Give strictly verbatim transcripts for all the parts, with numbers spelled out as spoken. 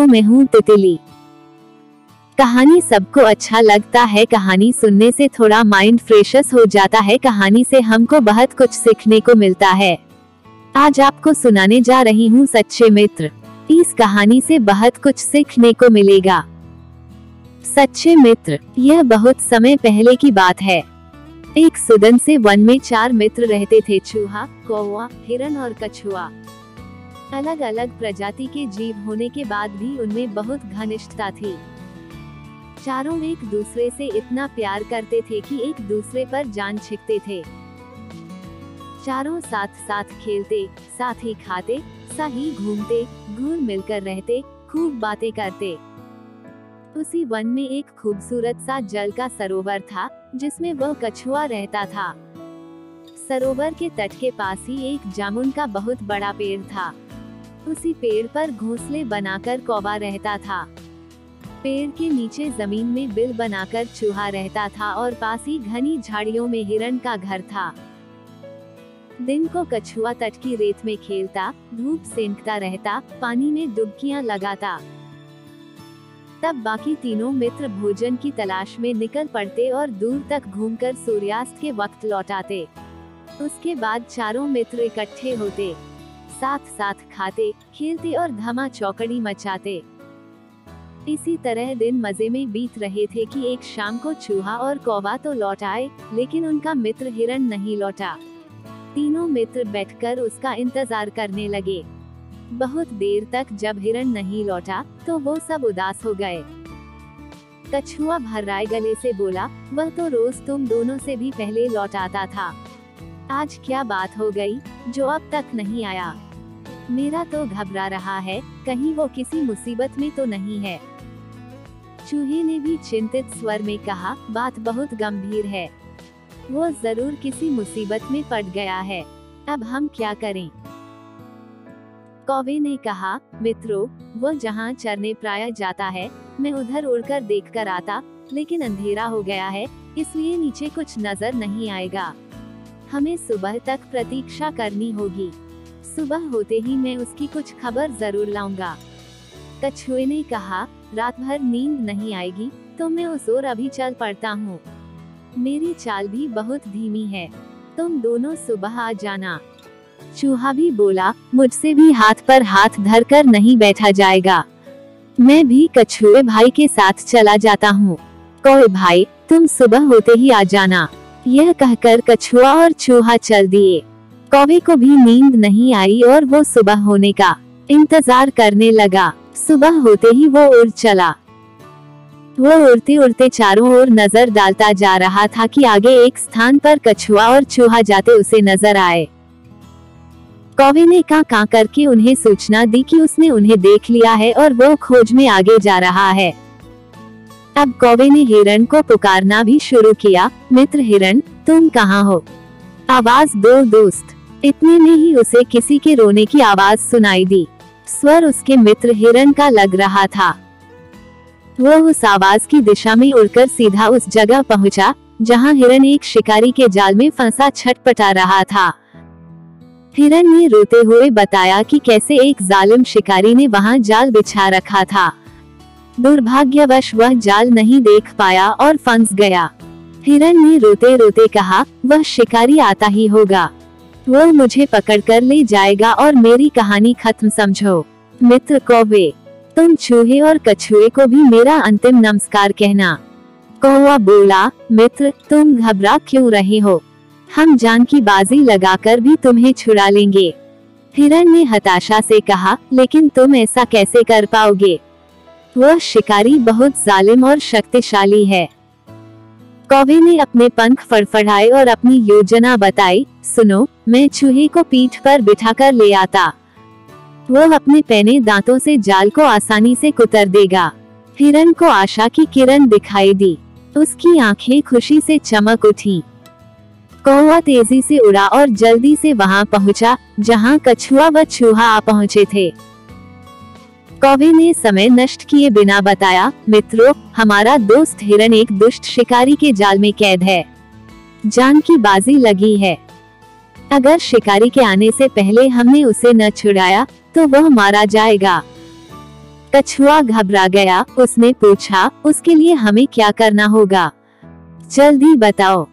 मैं हूँ तितली। कहानी सबको अच्छा लगता है, कहानी सुनने से थोड़ा माइंड फ्रेशस हो जाता है, कहानी से हमको बहुत कुछ सीखने को मिलता है। आज आपको सुनाने जा रही हूँ सच्चे मित्र। इस कहानी से बहुत कुछ सीखने को मिलेगा। सच्चे मित्र। यह बहुत समय पहले की बात है। एक सुदन से वन में चार मित्र रहते थे, चूहा, कौवा, हिरन और कछुआ। अलग अलग प्रजाति के जीव होने के बाद भी उनमें बहुत घनिष्ठता थी। चारों एक दूसरे से इतना प्यार करते थे कि एक दूसरे पर जान छिपते थे। चारों साथ साथ खेलते, साथ ही खाते, साथ ही घूमते, घुल मिलकर रहते, खूब बातें करते। उसी वन में एक खूबसूरत सा जल का सरोवर था, जिसमें वह कछुआ रहता था। सरोवर के तट के पास ही एक जामुन का बहुत बड़ा पेड़ था। उसी पेड़ पर घोंसले बनाकर कौवा रहता था। पेड़ के नीचे जमीन में बिल बनाकर चूहा रहता था और पास ही घनी झाड़ियों में हिरन का घर था। दिन को कछुआ तट की रेत में खेलता, धूप सेंकता रहता, पानी में डुबकियां लगाता। तब बाकी तीनों मित्र भोजन की तलाश में निकल पड़ते और दूर तक घूमकर सूर्यास्त के वक्त लौट आते। उसके बाद चारों मित्र इकट्ठे होते, साथ साथ खाते, खेलते और धमा चौकड़ी मचाते। इसी तरह दिन मजे में बीत रहे थे कि एक शाम को चूहा और कौवा तो लौट आए, लेकिन उनका मित्र हिरन नहीं लौटा। तीनों मित्र बैठकर उसका इंतजार करने लगे। बहुत देर तक जब हिरन नहीं लौटा तो वो सब उदास हो गए। कछुआ भर्राए गले से बोला, वह तो रोज तुम दोनों से भी पहले लौट आता था। आज क्या बात हो गई जो अब तक नहीं आया? मेरा तो घबरा रहा है, कहीं वो किसी मुसीबत में तो नहीं है। चूहे ने भी चिंतित स्वर में कहा, बात बहुत गंभीर है। वो जरूर किसी मुसीबत में पड़ गया है। अब हम क्या करें? कौवे ने कहा, मित्रों, वो जहाँ चरने प्राय जाता है, मैं उधर उड़कर देखकर आता, लेकिन अंधेरा हो गया है, इसलिए नीचे कुछ नजर नहीं आएगा। हमें सुबह तक प्रतीक्षा करनी होगी। सुबह होते ही मैं उसकी कुछ खबर जरूर लाऊंगा। कछुए ने कहा, रात भर नींद नहीं आएगी तो मैं उस ओर अभी चल पड़ता हूँ। मेरी चाल भी बहुत धीमी है, तुम दोनों सुबह आ जाना। चूहा भी बोला, मुझसे भी हाथ पर हाथ धरकर नहीं बैठा जाएगा। मैं भी कछुए भाई के साथ चला जाता हूँ। कौवे भाई, तुम सुबह होते ही आ जाना। यह कहकर कछुआ और चूहा चल दिए। कौवे को भी नींद नहीं आई और वो सुबह होने का इंतजार करने लगा। सुबह होते ही वो उड़ चला। वो उड़ते उड़ते चारों ओर नजर डालता जा रहा था कि आगे एक स्थान पर कछुआ और चूहा जाते उसे नजर आए। कौवे ने कां कां करके उन्हें सूचना दी कि उसने उन्हें देख लिया है और वो खोज में आगे जा रहा है। अब कौवे ने हिरन को पुकारना भी शुरू किया, मित्र हिरन, तुम कहाँ हो? आवाज दो दोस्त। इतने में ही उसे किसी के रोने की आवाज सुनाई दी। स्वर उसके मित्र हिरन का लग रहा था। वो उस आवाज की दिशा में उड़कर सीधा उस जगह पहुंचा, जहां हिरन एक शिकारी के जाल में फंसा छटपटा रहा था। हिरन ने रोते हुए बताया कि कैसे एक जालिम शिकारी ने वहां जाल बिछा रखा था। दुर्भाग्यवश वह जाल नहीं देख पाया और फंस गया। हिरन ने रोते रोते कहा, वह शिकारी आता ही होगा, वो मुझे पकड़कर ले जाएगा और मेरी कहानी खत्म समझो। मित्र कौवे, तुम चूहे और कछुए को भी मेरा अंतिम नमस्कार कहना। कौवा बोला, मित्र, तुम घबरा क्यों रहे हो? हम जान की बाजी लगाकर भी तुम्हें छुड़ा लेंगे। हिरन ने हताशा से कहा, लेकिन तुम ऐसा कैसे कर पाओगे? वह शिकारी बहुत जालिम और शक्तिशाली है। कौवे ने अपने पंख फड़फड़ाए और अपनी योजना बताई, सुनो, मैं चूहे को पीठ पर बिठाकर ले आता। वो अपने पैने दांतों से जाल को आसानी से कुतर देगा। हिरन को आशा की किरण दिखाई दी। उसकी आंखें खुशी से चमक उठी। कौवा तेजी से उड़ा और जल्दी से वहां पहुंचा, जहां कछुआ व चूहा आ पहुंचे थे। कौवे ने समय नष्ट किए बिना बताया, मित्रों, हमारा दोस्त हिरन एक दुष्ट शिकारी के जाल में कैद है। जान की बाजी लगी है। अगर शिकारी के आने से पहले हमने उसे न छुड़ाया तो वह मारा जाएगा। कछुआ घबरा गया। उसने पूछा, उसके लिए हमें क्या करना होगा? जल्दी बताओ।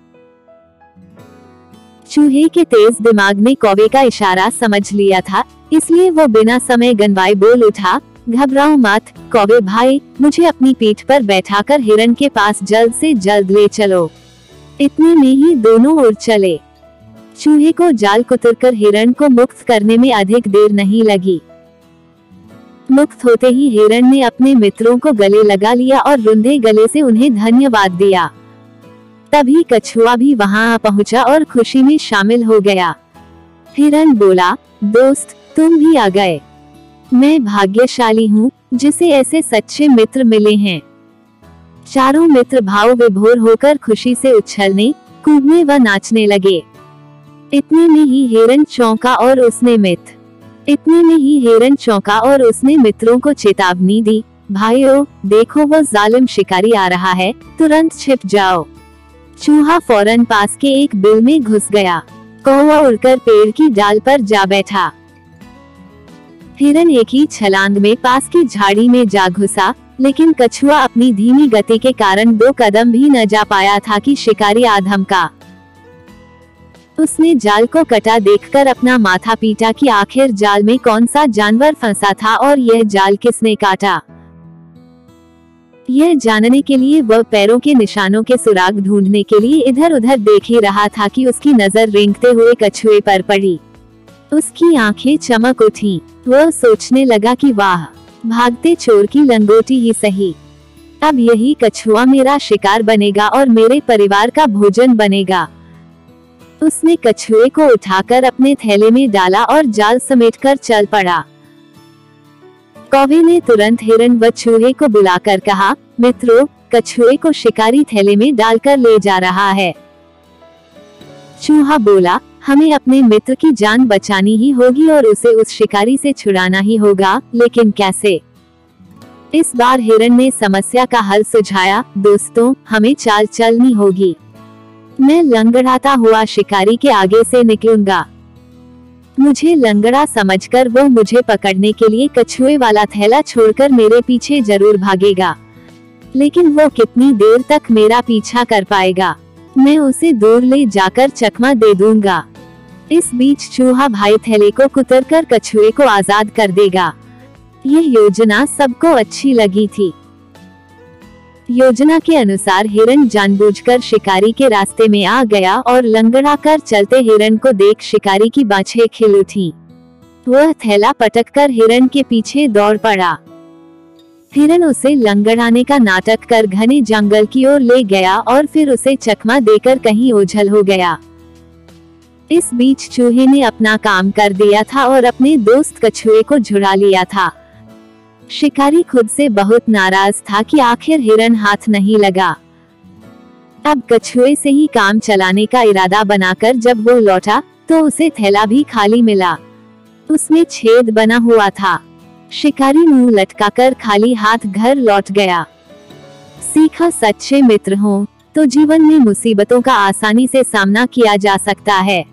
चूहे के तेज दिमाग ने कौवे का इशारा समझ लिया था, इसलिए वो बिना समय गंवाए बोल उठा, घबराओ मत कौवे भाई, मुझे अपनी पीठ पर बैठाकर हिरण के पास जल्द से जल्द ले चलो। इतने में ही दोनों उड़ चले। चूहे को जाल कुतरकर हिरण को मुक्त करने में अधिक देर नहीं लगी। मुक्त होते ही हिरण ने अपने मित्रों को गले लगा लिया और रुंधे गले से उन्हें धन्यवाद दिया। तभी कछुआ भी वहां आ पहुंचा और खुशी में शामिल हो गया। हिरण बोला, दोस्त तुम भी आ गए। मैं भाग्यशाली हूँ जिसे ऐसे सच्चे मित्र मिले हैं। चारों मित्र भाव विभोर होकर खुशी से उछलने, कूदने व नाचने लगे। इतने में ही हिरण चौंका और उसने मित्र इतने में ही हिरण चौंका और उसने मित्रों को चेतावनी दी, भाइयों देखो वो जालिम शिकारी आ रहा है, तुरंत छिप जाओ। चूहा फौरन पास के एक बिल में घुस गया। कौवा उड़कर पेड़ की डाल पर जा बैठा। हिरण एक ही छलांग में पास की झाड़ी में जा घुसा, लेकिन कछुआ अपनी धीमी गति के कारण दो कदम भी न जा पाया था कि शिकारी आ धमका। उसने जाल को कटा देखकर अपना माथा पीटा कि आखिर जाल में कौन सा जानवर फंसा था और यह जाल किसने काटा। यह जानने के लिए वह पैरों के निशानों के सुराग ढूंढने के लिए इधर उधर देख ही रहा था कि उसकी नजर रेंगते हुए कछुए पर पड़ी। उसकी आंखें चमक उठी। वह सोचने लगा कि वाह, भागते चोर की लंगोटी ही सही। अब यही कछुआ मेरा शिकार बनेगा और मेरे परिवार का भोजन बनेगा। उसने कछुए को उठाकर अपने थैले में डाला और जाल समेटकर चल पड़ा। कौवे ने तुरंत हिरण व चूहे को बुलाकर कहा, मित्रों, कछुए को शिकारी थैले में डालकर ले जा रहा है। चूहा बोला, हमें अपने मित्र की जान बचानी ही होगी और उसे उस शिकारी से छुड़ाना ही होगा, लेकिन कैसे? इस बार हिरण ने समस्या का हल सुझाया, दोस्तों, हमें चाल चलनी होगी। मैं लंगड़ाता हुआ शिकारी के आगे से निकलूंगा। मुझे लंगड़ा समझकर वो मुझे पकड़ने के लिए कछुए वाला थैला छोड़कर मेरे पीछे जरूर भागेगा, लेकिन वो कितनी देर तक मेरा पीछा कर पाएगा? मैं उसे दूर ले जाकर चकमा दे दूंगा। इस बीच चूहा भाई थैले को कुतरकर कछुए को आजाद कर देगा। यह योजना सबको अच्छी लगी थी। योजना के अनुसार हिरण जानबूझकर शिकारी के रास्ते में आ गया और लंगड़ा कर चलते हिरण को देख शिकारी की बाछें खिल उठी। वह थैला पटककर हिरण के पीछे दौड़ पड़ा। हिरण उसे लंगड़ाने का नाटक कर घने जंगल की ओर ले गया और फिर उसे चकमा देकर कहीं ओझल हो गया। इस बीच चूहे ने अपना काम कर दिया था और अपने दोस्त कछुए को झुरा लिया था। शिकारी खुद से बहुत नाराज था कि आखिर हिरण हाथ नहीं लगा। अब कछुए से ही काम चलाने का इरादा बनाकर जब वो लौटा तो उसे थैला भी खाली मिला। उसमें छेद बना हुआ था। शिकारी मुंह लटकाकर खाली हाथ घर लौट गया। सीखा, सच्चे मित्र हों तो जीवन में मुसीबतों का आसानी से सामना किया जा सकता है।